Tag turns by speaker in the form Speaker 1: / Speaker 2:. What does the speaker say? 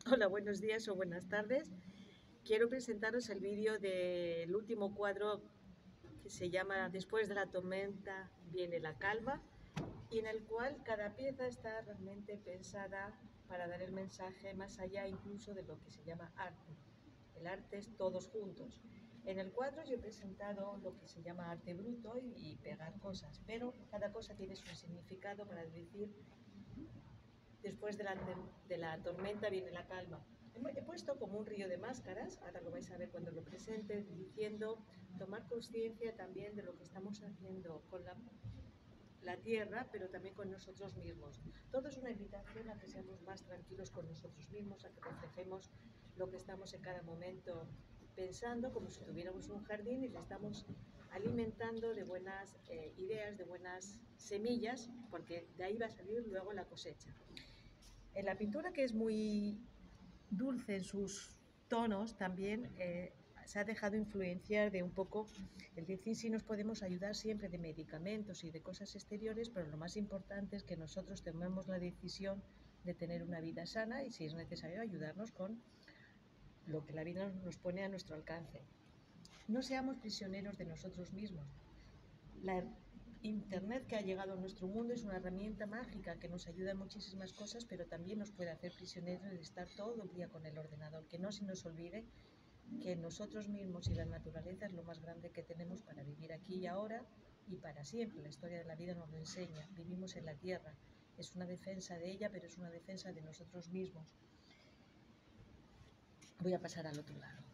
Speaker 1: Hola, buenos días o buenas tardes. Quiero presentaros el vídeo del último cuadro que se llama Después de la tormenta viene la calma, y en el cual cada pieza está realmente pensada para dar el mensaje más allá incluso de lo que se llama arte. El arte es todos juntos. En el cuadro yo he presentado lo que se llama arte bruto y pegar cosas, pero cada cosa tiene su significado para decir después de la tormenta viene la calma. He puesto como un río de máscaras, ahora lo vais a ver cuando lo presente, diciendo tomar conciencia también de lo que estamos haciendo con la tierra, pero también con nosotros mismos. Todo es una invitación a que seamos más tranquilos con nosotros mismos, a que reflejemos lo que estamos en cada momento pensando, como si tuviéramos un jardín y le estamos alimentando de buenas ideas, de buenas semillas, porque de ahí va a salir luego la cosecha. En la pintura, que es muy dulce en sus tonos, también se ha dejado influenciar de un poco el decir si nos podemos ayudar siempre de medicamentos y de cosas exteriores, pero lo más importante es que nosotros tomemos la decisión de tener una vida sana y, si es necesario, ayudarnos con lo que la vida nos pone a nuestro alcance. No seamos prisioneros de nosotros mismos. La Internet que ha llegado a nuestro mundo es una herramienta mágica que nos ayuda en muchísimas cosas, pero también nos puede hacer prisioneros de estar todo el día con el ordenador. Que no se nos olvide que nosotros mismos y la naturaleza es lo más grande que tenemos para vivir aquí y ahora y para siempre. La historia de la vida nos lo enseña. Vivimos en la tierra. Es una defensa de ella, pero es una defensa de nosotros mismos. Voy a pasar al otro lado.